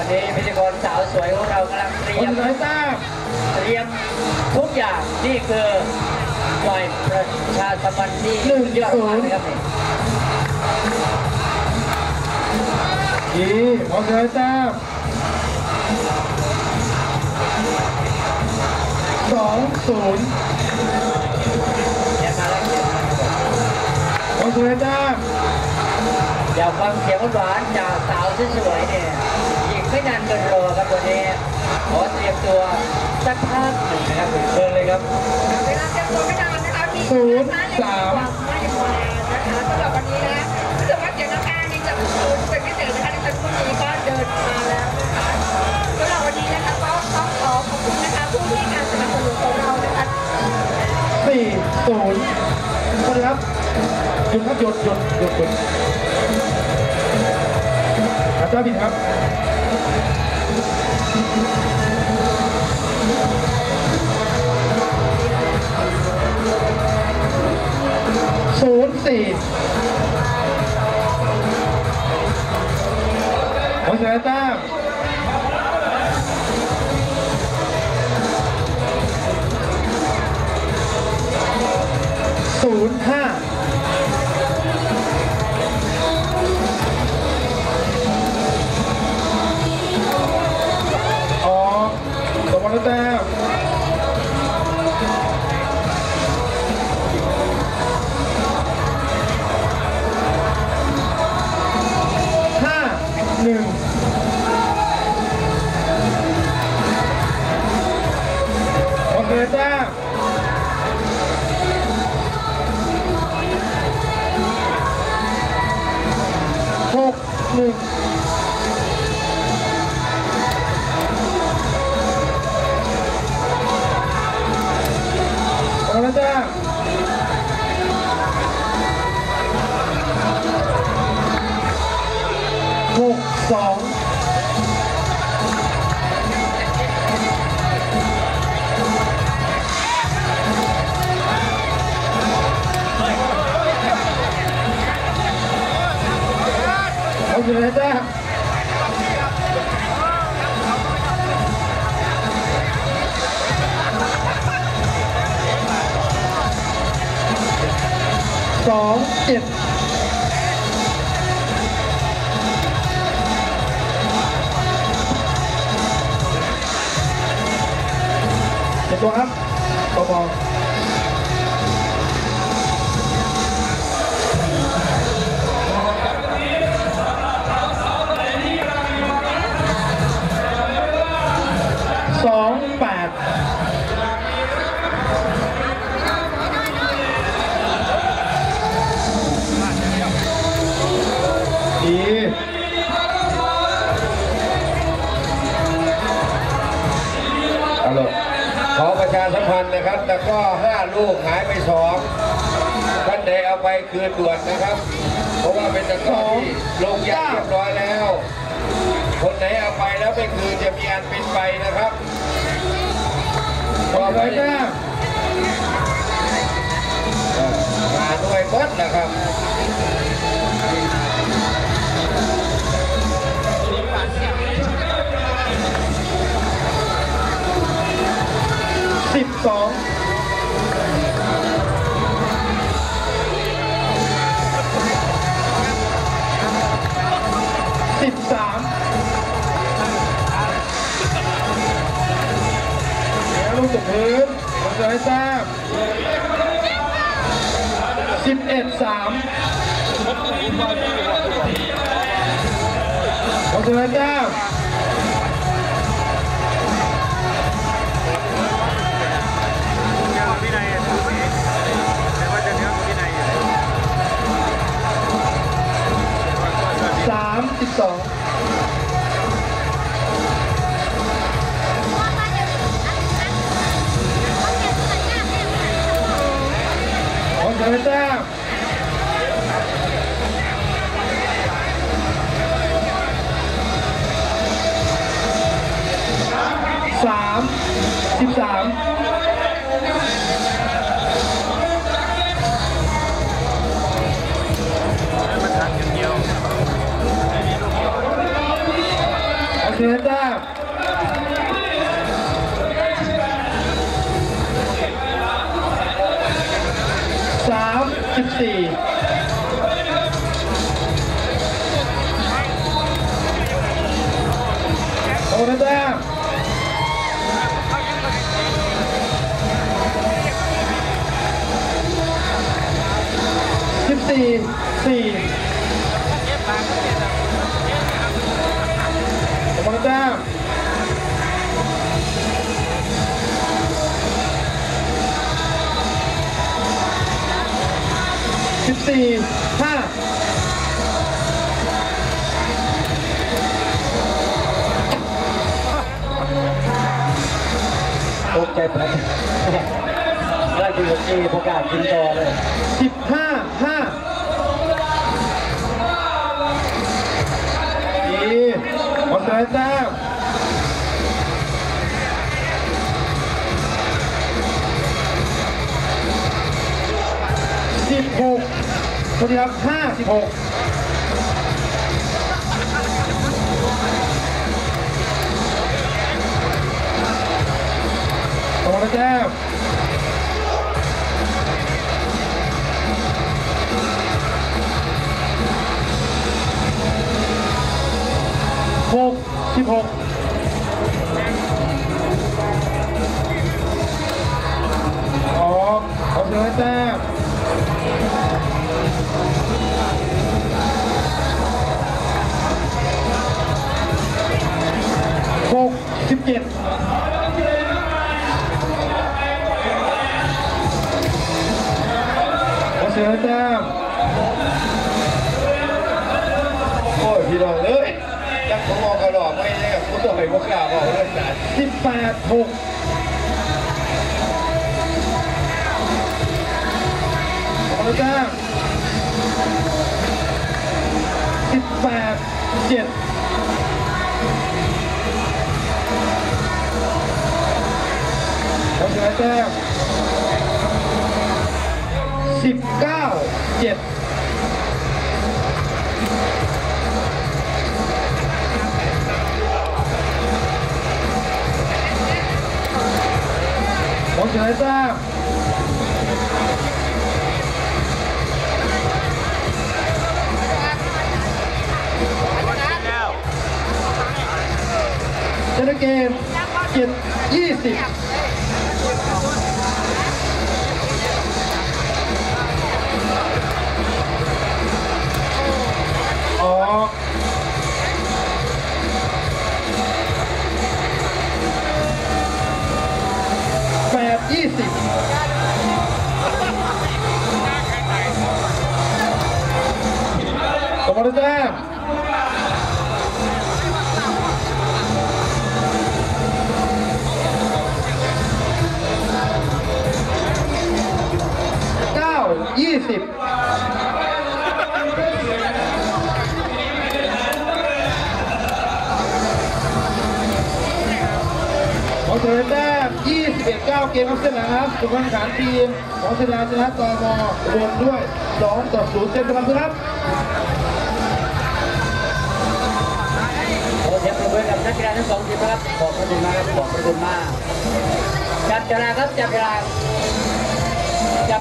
อนนี้พิธีกรสาวสวยของเรากำลังเตรียมทุกอย่างนี่คือหน่วยประชาสัมพันธ์ที่ยอดมากนะครับนี่ขอเชิญแต้ม2-0ขอเชิญแต้มอยากฟังเสียงหวานจากสาวสวยเนี่ยอีกไม่นานเกินรอครับวันนี้ขอเตรียมตัวสักพักหนึ่งนะครับเชิญเลยครับเวลาเตรียมตัวไม่นานนะคะมี 0-3 ไม่พอนะคะสำหรับวันนี้นะรู้สึกว่าเดี๋ยวน้องแอนนี่จะเป็นพิเศษนะคะในวันพรุ่งนี้ก็เดินมาแล้วนะคะสำหรับวันนี้นะคะก็ต้องขอขอบคุณนะคะผู้ที่การสนับสนุนของเรานะคะ 4-0สวัสดีครับหยุดครับหยุดอาจารย์ผิดครับ0-4ขอเสียแต้ม0-5ตบมาแล้วแต้ม5-1โอเคแต้ม6-1เอาละจ้า6-2เอาเลยจ้า2-7เจ็บตัวครับเบาๆ2-8ดีฮัลโหลขอประชาสัมพันธ์นะครับแต่ก็5 ลูกหายไป2ท่านใดเอาไปคืนด่วนนะครับเพราะว่าเป็นตะกร้อที่ลงยันเรียบร้อยแล้วคนไหนเอาไปแล้วไม่คืนจะมีอันเป็นไปนะครับขอเลยจ้ามาด้วยบดนะครับ 12 13แล้วลงจากพื้นเราจะให้แต้ม11-3เราจะให้แต้ม32ขอเชิญแต้ม13 ขอเสียแต้ม34โอ้แต้ม14-4โอ้แต้ม14-5 ตกใจไปราชบุรีประกาศกินต่อเลย 15-5ดีหมดเลยแต้ม16คนเดียว56โอ้แล้วแต้ม16ออกเอาเสียแต้ม17เอาเสียแต้มโอ้ยพี่น้องเอ้ยจักผมมองกระดอกไม่ได้กับผู้ต่อยพวกกล้าบอกเรื่องการ 18-6เอาแต้ม18-7เอาเสียแต้ม19-7ของเฉลยแต้มชนะเกม7-20ออก8-20กำลังแต้ม9-20ของเฉลยแต้ม21-9เกมอัพเส้นหลังครับสุพรรณขานทีมของเสนาชนะตมรวมด้วย2-0เต็มกำลังครับโอ้เสียงปรบมือกับนักกีฬาทั้งสองทีมนะครับขอบพระคุณมากครับขอบพระคุณมากจับเวลาครับจับเวลา